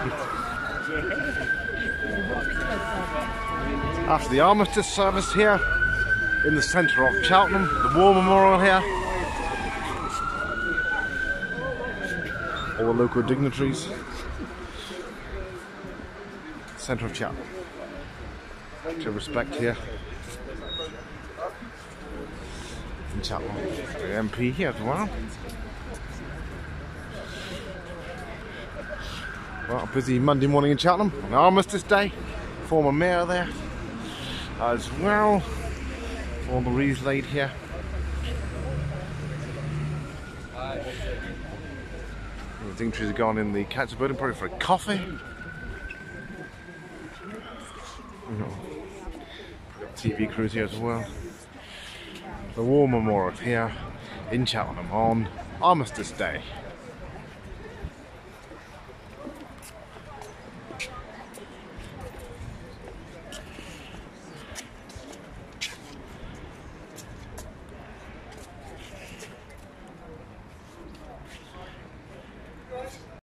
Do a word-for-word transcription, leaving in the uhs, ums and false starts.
After the Armistice Service here, in the centre of Cheltenham, the War Memorial here. All the local dignitaries. Centre of Cheltenham. To respect here. In Cheltenham. The M P here as well. Well, a busy Monday morning in Cheltenham on Armistice Day. Former mayor there as well. All the wreaths laid here. The dignitaries have gone in the council building probably for a coffee. T V crews here as well. The War Memorial here in Cheltenham on Armistice Day.